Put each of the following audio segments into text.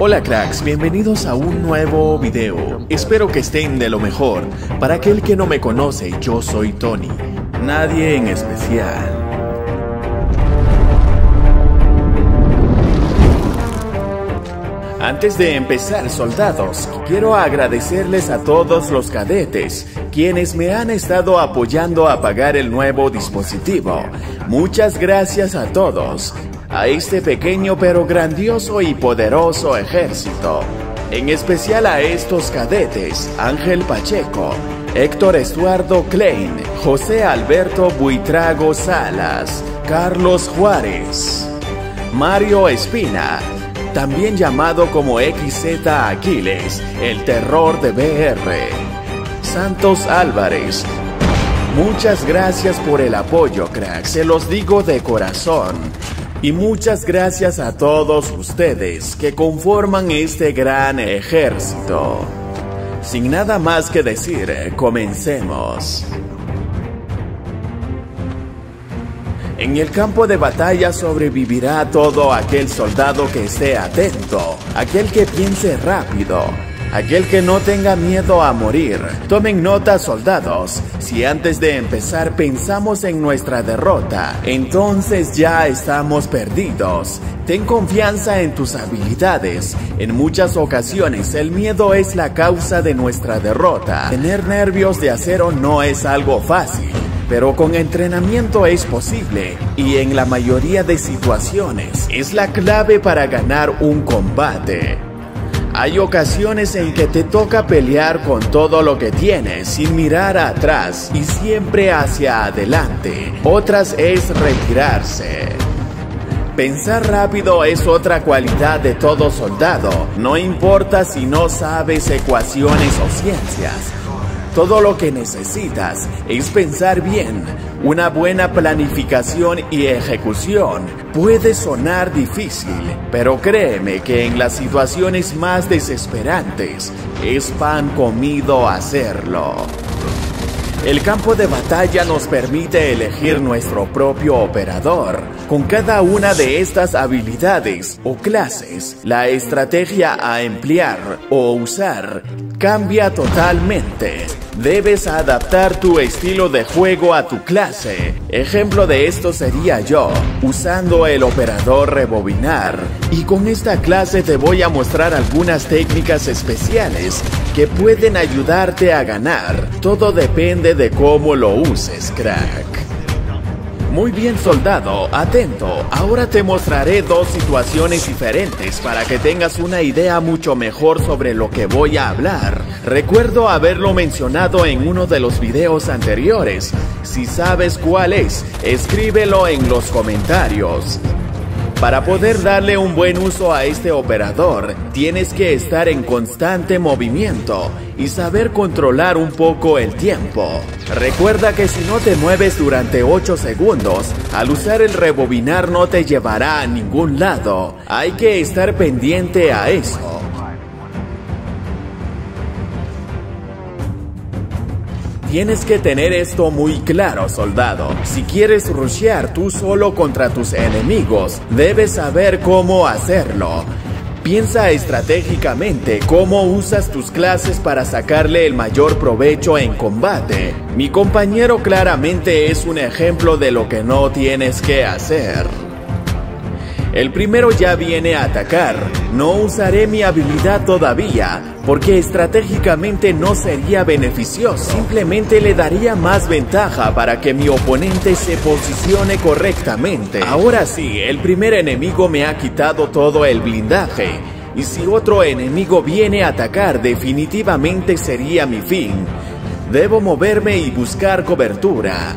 Hola cracks, bienvenidos a un nuevo video. Espero que estén de lo mejor. Para aquel que no me conoce, yo soy Tony. Nadie en especial. Antes de empezar, soldados, quiero agradecerles a todos los cadetes, quienes me han estado apoyando a pagar el nuevo dispositivo. Muchas gracias a todos, a este pequeño pero grandioso y poderoso ejército. En especial a estos cadetes: Ángel Pacheco, Héctor Estuardo Klein, José Alberto Buitrago Salas, Carlos Juárez, Mario Espina, también llamado como XZ Aquiles, el terror de BR, Santos Álvarez. Muchas gracias por el apoyo, crack, se los digo de corazón. Y muchas gracias a todos ustedes que conforman este gran ejército. Sin nada más que decir, comencemos. En el campo de batalla sobrevivirá todo aquel soldado que esté atento, aquel que piense rápido, aquel que no tenga miedo a morir. Tomen nota, soldados, si antes de empezar pensamos en nuestra derrota, entonces ya estamos perdidos. Ten confianza en tus habilidades. En muchas ocasiones el miedo es la causa de nuestra derrota. Tener nervios de acero no es algo fácil, pero con entrenamiento es posible, y en la mayoría de situaciones es la clave para ganar un combate. Hay ocasiones en que te toca pelear con todo lo que tienes, sin mirar atrás y siempre hacia adelante. Otras es retirarse. Pensar rápido es otra cualidad de todo soldado, no importa si no sabes ecuaciones o ciencias. Todo lo que necesitas es pensar bien. Una buena planificación y ejecución puede sonar difícil, pero créeme que en las situaciones más desesperantes es pan comido hacerlo. El campo de batalla nos permite elegir nuestro propio operador. Con cada una de estas habilidades o clases, la estrategia a emplear o usar cambia totalmente. Debes adaptar tu estilo de juego a tu clase. Ejemplo de esto sería yo, usando el operador rebobinar. Y con esta clase te voy a mostrar algunas técnicas especiales que pueden ayudarte a ganar. Todo depende de cómo lo uses, crack. Muy bien, soldado, atento. Ahora te mostraré dos situaciones diferentes para que tengas una idea mucho mejor sobre lo que voy a hablar. Recuerdo haberlo mencionado en uno de los videos anteriores. Si sabes cuál es, escríbelo en los comentarios. Para poder darle un buen uso a este operador, tienes que estar en constante movimiento y saber controlar un poco el tiempo. Recuerda que si no te mueves durante 8 segundos, al usar el rebobinar no te llevará a ningún lado. Hay que estar pendiente a eso. Tienes que tener esto muy claro, soldado. Si quieres rushear tú solo contra tus enemigos, debes saber cómo hacerlo. Piensa estratégicamente cómo usas tus clases para sacarle el mayor provecho en combate. Mi compañero claramente es un ejemplo de lo que no tienes que hacer. El primero ya viene a atacar. No usaré mi habilidad todavía, porque estratégicamente no sería beneficioso. Simplemente le daría más ventaja para que mi oponente se posicione correctamente. Ahora sí, el primer enemigo me ha quitado todo el blindaje. Y si otro enemigo viene a atacar, definitivamente sería mi fin. Debo moverme y buscar cobertura.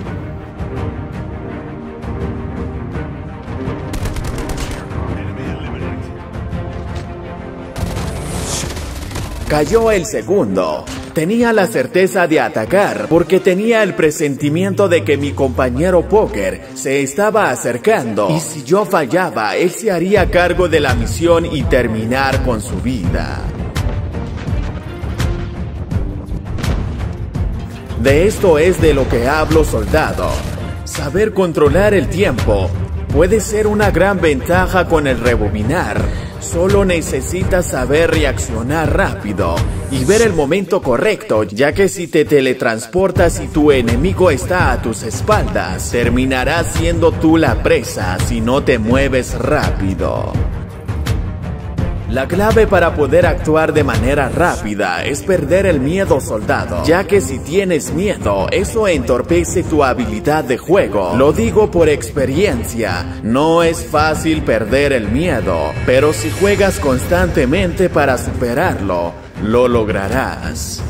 Cayó el segundo. Tenía la certeza de atacar porque tenía el presentimiento de que mi compañero Póker se estaba acercando. Y si yo fallaba, él se haría cargo de la misión y terminar con su vida. De esto es de lo que hablo, soldado. Saber controlar el tiempo puede ser una gran ventaja con el rebobinar. Solo necesitas saber reaccionar rápido y ver el momento correcto, ya que si te teletransportas y tu enemigo está a tus espaldas, terminarás siendo tú la presa si no te mueves rápido. La clave para poder actuar de manera rápida es perder el miedo, soldado, ya que si tienes miedo, eso entorpece tu habilidad de juego. Lo digo por experiencia, no es fácil perder el miedo, pero si juegas constantemente para superarlo, lo lograrás.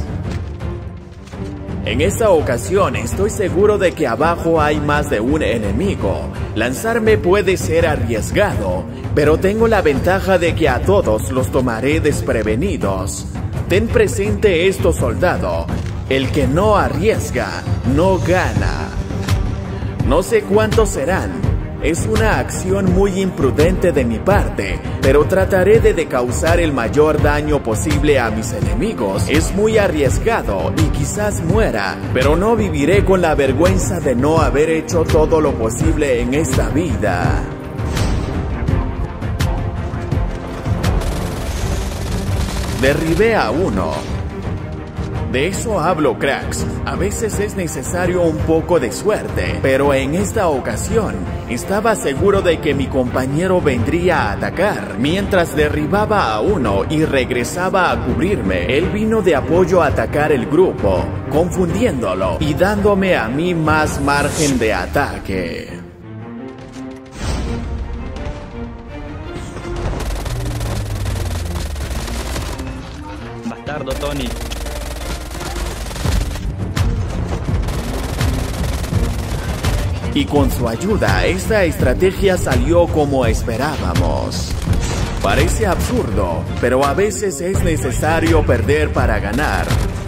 En esta ocasión estoy seguro de que abajo hay más de un enemigo. Lanzarme puede ser arriesgado, pero tengo la ventaja de que a todos los tomaré desprevenidos. Ten presente esto, soldado. El que no arriesga, no gana. No sé cuántos serán. Es una acción muy imprudente de mi parte, pero trataré de causar el mayor daño posible a mis enemigos. Es muy arriesgado y quizás muera, pero no viviré con la vergüenza de no haber hecho todo lo posible en esta vida. Derribé a uno. De eso hablo, cracks. A veces es necesario un poco de suerte, pero en esta ocasión estaba seguro de que mi compañero vendría a atacar. Mientras derribaba a uno y regresaba a cubrirme, él vino de apoyo a atacar el grupo, confundiéndolo y dándome a mí más margen de ataque. Bastardo, Tony. Y con su ayuda, esta estrategia salió como esperábamos. Parece absurdo, pero a veces es necesario perder para ganar.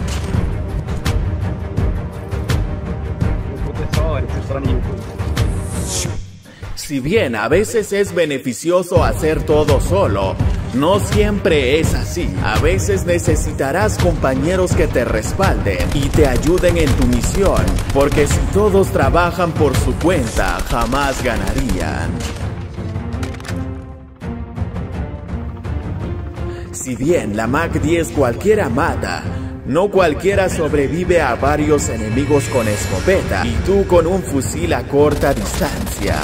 Si bien a veces es beneficioso hacer todo solo, no siempre es así. A veces necesitarás compañeros que te respalden y te ayuden en tu misión, porque si todos trabajan por su cuenta, jamás ganarían. Si bien la Mach 10 cualquiera mata, no cualquiera sobrevive a varios enemigos con escopeta y tú con un fusil a corta distancia.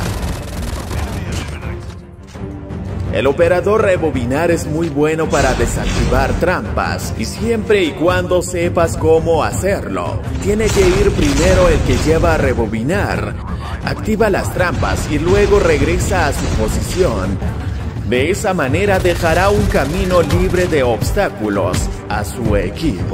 El operador rebobinar es muy bueno para desactivar trampas, y siempre y cuando sepas cómo hacerlo. Tiene que ir primero el que lleva a rebobinar. Activa las trampas y luego regresa a su posición. De esa manera dejará un camino libre de obstáculos a su equipo.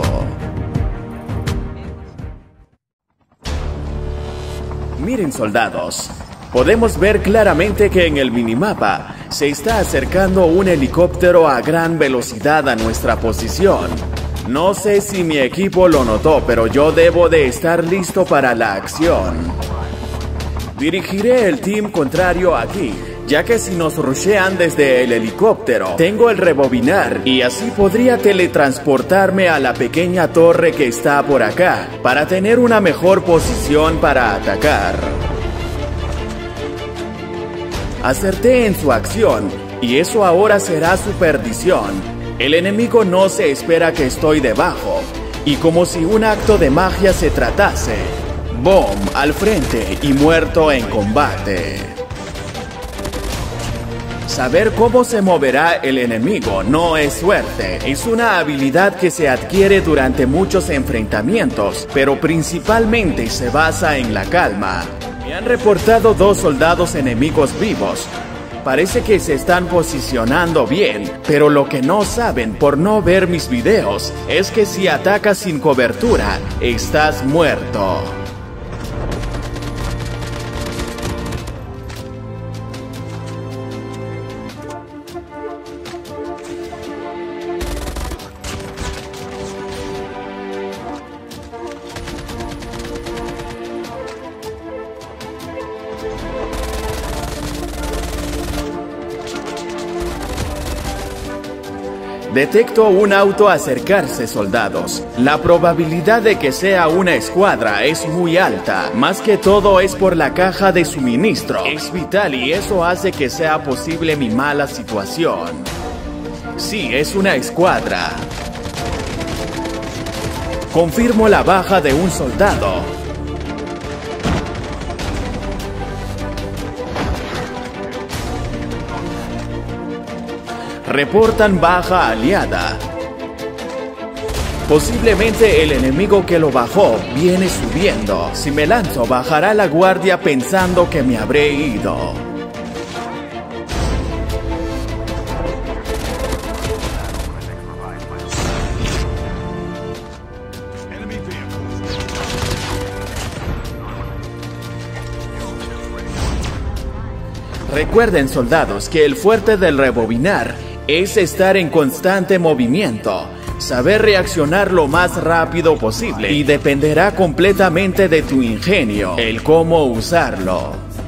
Miren, soldados. Podemos ver claramente que en el minimapa se está acercando un helicóptero a gran velocidad a nuestra posición. No sé si mi equipo lo notó, pero yo debo de estar listo para la acción. Dirigiré el team contrario aquí, ya que si nos rushean desde el helicóptero, tengo el rebobinar y así podría teletransportarme a la pequeña torre que está por acá, para tener una mejor posición para atacar. Acerté en su acción, y eso ahora será su perdición. El enemigo no se espera que estoy debajo, y como si un acto de magia se tratase, ¡boom!, al frente y muerto en combate. Saber cómo se moverá el enemigo no es suerte, es una habilidad que se adquiere durante muchos enfrentamientos, pero principalmente se basa en la calma. Me han reportado 2 soldados enemigos vivos. Parece que se están posicionando bien, pero lo que no saben por no ver mis videos es que si atacas sin cobertura, estás muerto. Detecto un auto acercarse, soldados. La probabilidad de que sea una escuadra es muy alta. Más que todo es por la caja de suministro. Es vital y eso hace que sea posible mi mala situación. Sí, es una escuadra. Confirmo la baja de un soldado. Reportan baja aliada. Posiblemente el enemigo que lo bajó viene subiendo. Si me lanzo, bajará la guardia pensando que me habré ido. Recuerden, soldados, que el fuerte del rebobinar es estar en constante movimiento, saber reaccionar lo más rápido posible y dependerá completamente de tu ingenio, el cómo usarlo.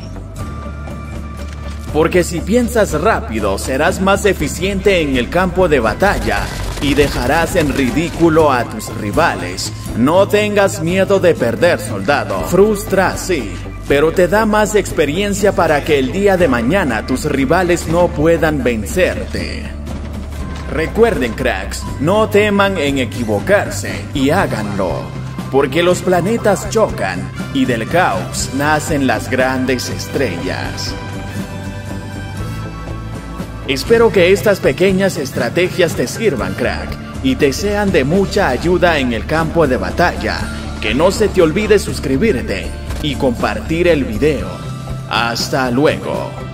Porque si piensas rápido, serás más eficiente en el campo de batalla y dejarás en ridículo a tus rivales. No tengas miedo de perder, soldado. Frustra, sí, pero te da más experiencia para que el día de mañana tus rivales no puedan vencerte. Recuerden, cracks, no teman en equivocarse y háganlo, porque los planetas chocan y del caos nacen las grandes estrellas. Espero que estas pequeñas estrategias te sirvan, crack, y te sean de mucha ayuda en el campo de batalla. Que no se te olvide suscribirte y compartir el video. Hasta luego.